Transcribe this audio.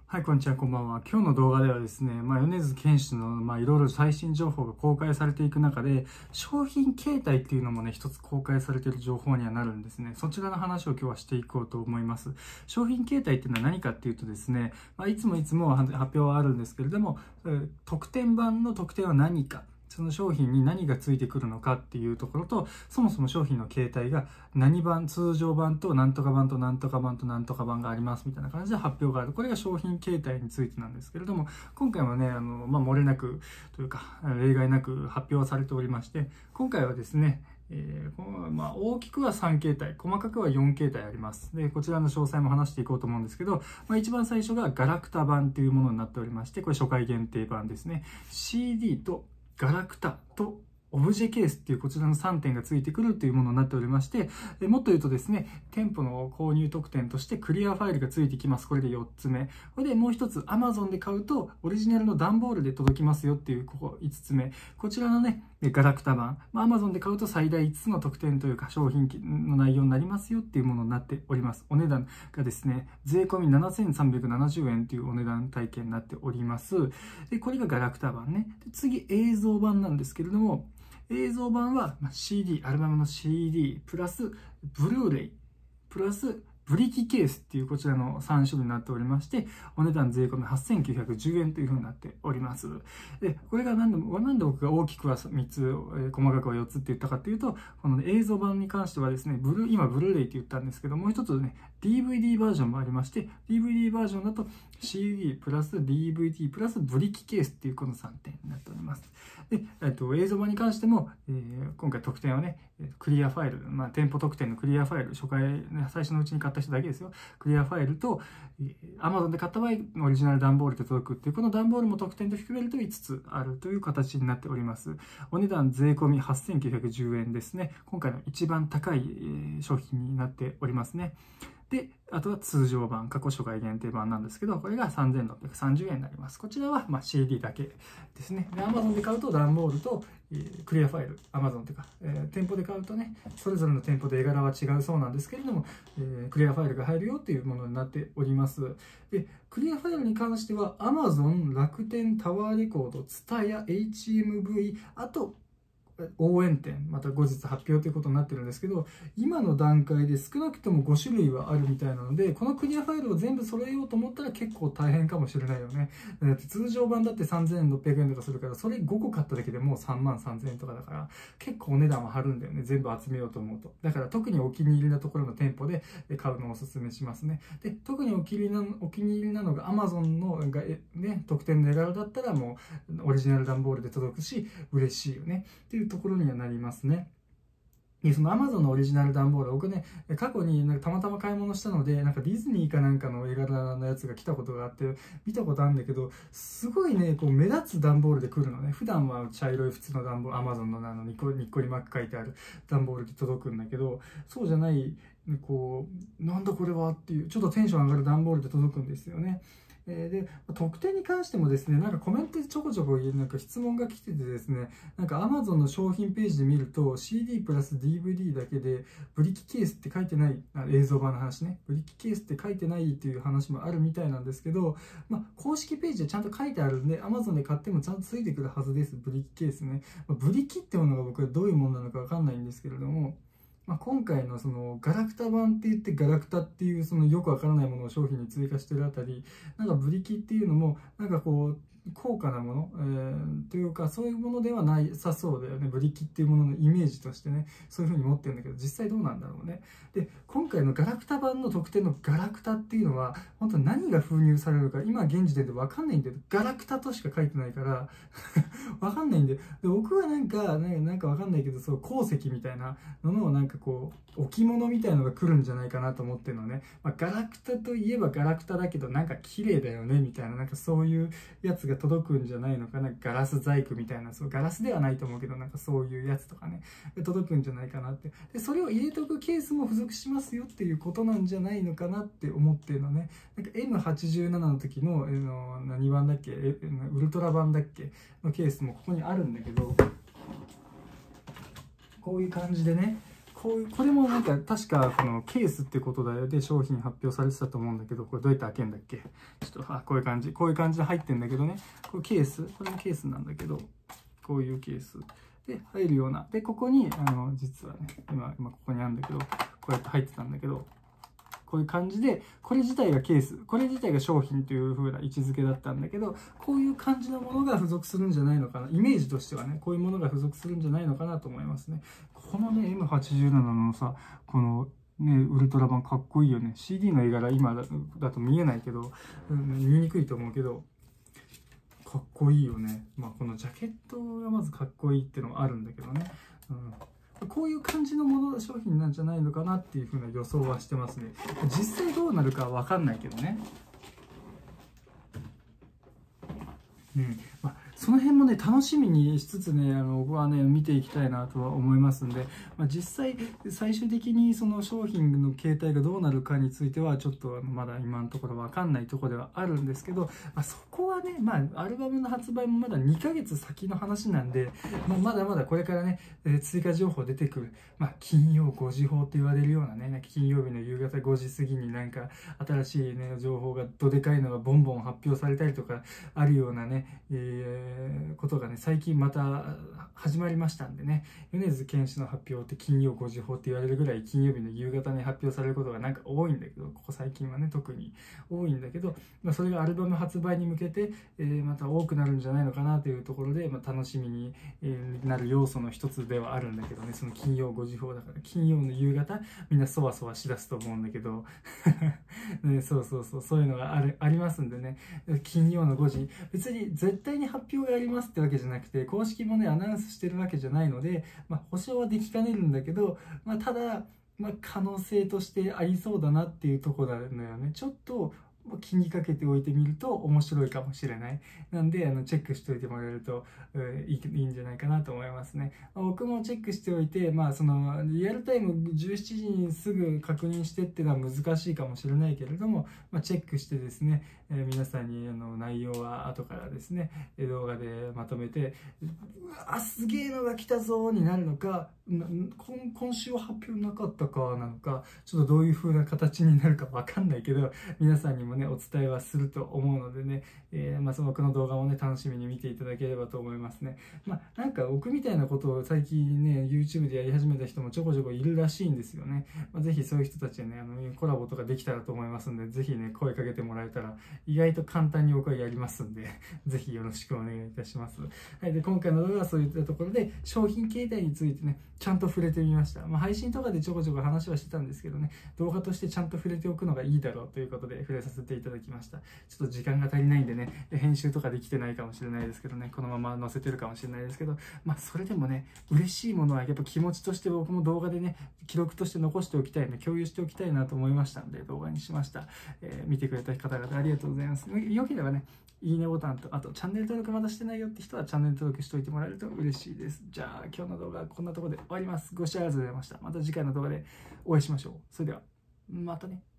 はい、こんにちは、こんばんは。今日の動画ではですね、米津玄師の、いろいろ最新情報が公開されていく中で、商品形態っていうのもね、一つ公開されている情報にはなるんですね。そちらの話を今日はしていこうと思います。商品形態っていうのは何かっていうとですね、いつも発表はあるんですけれども、特典版の特典は何か、その商品に何がついてくるのかっていうところと、そもそも商品の形態が何版、通常版となんとか版となんとか版となんとか版がありますみたいな感じで発表がある。これが商品形態についてなんですけれども、今回はね、漏れなくというか、例外なく発表されておりまして、今回はですね、大きくは3形態、細かくは4形態あります。で、こちらの詳細も話していこうと思うんですけど、一番最初がガラクタ版というものになっておりまして、これ初回限定版ですね。CD とガラクタとオブジェケースっていうこちらの3点がついてくるというものになっておりまして、もっと言うとですね、店舗の購入特典としてクリアファイルがついてきます。これで4つ目。これでもう1つ Amazon で買うとオリジナルの段ボールで届きますよっていうここ5つ目。こちらのね、ガラクタ版。Amazon で買うと最大5つの特典というか商品の内容になりますよっていうものになっております。お値段がですね、税込み7370円というお値段体系になっております。で、これがガラクタ版ね。で、次映像版なんですけれども、映像版は CD、アルバムの CD、プラスブルーレイ、プラスブリキケースっていうこちらの3種類になっておりまして、お値段税込み8910円というふうになっております。で、これがなんで僕が大きくは3つ、細かくは4つって言ったかっていうと、この、映像版に関してはですね、今ブルーレイって言ったんですけど、もう一つね、DVD バージョンもありまして、DVD バージョンだと CD プラス DVD プラスブリキケースっていうこの3点になっております。で、映像版に関しても、今回特典はね、クリアファイル、店舗特典のクリアファイル、最初のうちに買った人だけですよ。クリアファイルと、Amazon で買った場合、オリジナル段ボールで届くっていう、この段ボールも特典と含めると5つあるという形になっております。お値段税込み8910円ですね。今回の一番高い商品になっておりますね。で、あとは通常版、過去初回限定版なんですけど、これが3630円になります。こちらはCD だけですね。で、Amazon で買うと段ボールと、クリアファイル、Amazon というか、店舗で買うとね、それぞれの店舗で絵柄は違うそうなんですけれども、クリアファイルが入るよっていうものになっております。で、クリアファイルに関しては Amazon、楽天、タワーレコード、TSUTAYA、HMV、あと、応援店、また後日発表ということになってるんですけど、今の段階で少なくとも5種類はあるみたいなので、このクリアファイルを全部揃えようと思ったら結構大変かもしれないよね。だって通常版だって3600円とかするから、それ5個買っただけでもう3万3000円とかだから、結構お値段は張るんだよね。全部集めようと思うと。だから特にお気に入りなところの店舗で買うのをおすすめしますね。で、特にお気に入りなのが Amazon のね、特典の絵柄だったらもうオリジナル段ボールで届くし、嬉しいよね。っていうところにはなりますね。で、その Amazon のオリジナル段ボール、僕ね、過去にたまたま買い物したので、ディズニーかなんかの絵柄のやつが来たことがあって、見たことあるんだけど、すごいね、こう目立つ段ボールで来るのね。普段は茶色い普通の段ボール、Amazon のニッコリマーク書いてある段ボールで届くんだけど、そうじゃない、こう、なんだこれはっていう、ちょっとテンション上がる段ボールで届くんですよね。で、特典に関してもですね、コメントでちょこちょこ質問が来ててですね、Amazon の商品ページで見ると CD プラス DVD だけでブリキケースって書いてない、映像版の話ね、ブリキケースって書いてないっていう話もあるみたいなんですけど、公式ページでちゃんと書いてあるんで、Amazon で買ってもちゃんとついてくるはずです、ブリキケースね。ブリキってものが僕はどういうものなのかわかんないんですけれども、今回のそのガラクタ版って言ってガラクタっていうそのよくわからないものを商品に追加してるあたり、ブリキっていうのもこう高価なもの、というかそういうものではないさそうだよね。ブリキっていうもののイメージとしてね、そういうふうに持ってるんだけど、実際どうなんだろうね。で、今回のガラクタ版の特典のガラクタっていうのは、本当に何が封入されるか、今現時点でわかんないんだよ。ガラクタとしか書いてないから、わかんないんで、僕はなんかわかんないけど、そう、鉱石みたいなののこう、置物みたいのが来るんじゃないかなと思ってるのね。ガラクタといえばガラクタだけど、綺麗だよね、みたいな、そういうやつが届くんじゃないのかな。ガラス細工みたいな、そう、ガラスではないと思うけど、そういうやつとかね、届くんじゃないかなって。で、それを入れておくケースも付属しますよっていうことなんじゃないのかなって思ってるのね。M87 の時の、何版だっけ、ウルトラ版だっけのケースもここにあるんだけど、こういう感じでね、 これもなんか確かこのケースってことで商品発表されてたと思うんだけど、これどうやって開けんだっけ。ちょっと、こういう感じで入ってんだけどね、これケース、これもケースなんだけど、こういうケースで入るような。で、ここに、実はね、今ここにあるんだけど、こうやって入ってたんだけど、こういう感じで、これ自体がケース、これ自体が商品という風な位置づけだったんだけど、こういう感じのものが付属するんじゃないのかな。イメージとしてはね、こういうものが付属するんじゃないのかなと思いますね。このね、M87 のさ、このね、ウルトラ版かっこいいよね。CD の絵柄今だと見えないけど、見えにくいと思うけど、かっこいいよね。まあこのジャケットがまずかっこいいっていうのがあるんだけどね。こういう感じのもの商品なんじゃないのかなっていう風な予想はしてますね。実際どうなるかは分かんないけどね。その辺もね、楽しみにしつつね、僕はね、見ていきたいなとは思いますんで、実際、最終的にその商品の形態がどうなるかについては、ちょっとまだ今のところわかんないところではあるんですけど、そこはね、アルバムの発売もまだ2ヶ月先の話なんで、まだまだこれからね、追加情報出てくる、金曜5時報って言われるようなね、金曜日の夕方5時過ぎになんか新しいね、情報がどでかいのがボンボン発表されたりとかあるようなね、ことがね、最近また始まりましたんでね、米津玄師の発表って金曜5時報って言われるぐらい金曜日の夕方に発表されることがなんか多いんだけど、ここ最近はね、特に多いんだけど、それがアルバム発売に向けて、また多くなるんじゃないのかなというところで、楽しみになる要素の一つではあるんだけどね、その金曜5時報だから、金曜の夕方、みんなそわそわしだすと思うんだけど、ね、そういうのがありますんでね、金曜の5時、別に絶対に発表がありますってわけじゃなくて、公式もね、アナウンスしてるわけじゃないので、保証はできかねるんだけど、ただ、可能性としてありそうだなっていうところなのよね。ちょっと気にかけておいてみると面白いかもしれない。なんで、チェックしておいてもらえると、いいんじゃないかなと思いますね。僕もチェックしておいて、その、リアルタイム17時にすぐ確認してっていうのは難しいかもしれないけれども、チェックしてですね、皆さんに内容は後からですね、動画でまとめて、うわ、すげえのが来たぞになるのか、今週は発表なかったかなのか、ちょっとどういう風な形になるかわかんないけど、皆さんにもね、お伝えはすると思うのでね、その僕の動画もね、楽しみに見ていただければと思いますね。なんか僕みたいなことを最近ね、YouTube でやり始めた人もちょこちょこいるらしいんですよね。ぜひそういう人たちにね、コラボとかできたらと思いますんで、ぜひね、声かけてもらえたら、意外と簡単に僕はやりますんで、ぜひよろしくお願いいたします。はい、で、今回の動画はそういったところで、商品形態についてね、ちゃんと触れてみました。配信とかでちょこちょこ話はしてたんですけどね、動画としてちゃんと触れておくのがいいだろうということで触れさせていただきました。ちょっと時間が足りないんでね、編集とかできてないかもしれないですけどね、このまま載せてるかもしれないですけど、それでもね、嬉しいものはやっぱ気持ちとして僕も動画でね、記録として残しておきたいね、共有しておきたいなと思いましたので、動画にしました。見てくれた方々ありがとうございます。よければね、いいねボタンと、あとチャンネル登録まだしてないよって人はチャンネル登録しておいてもらえると嬉しいです。じゃあ今日の動画はこんなところで終わります。ご視聴ありがとうございました。また次回の動画でお会いしましょう。それでは、またね。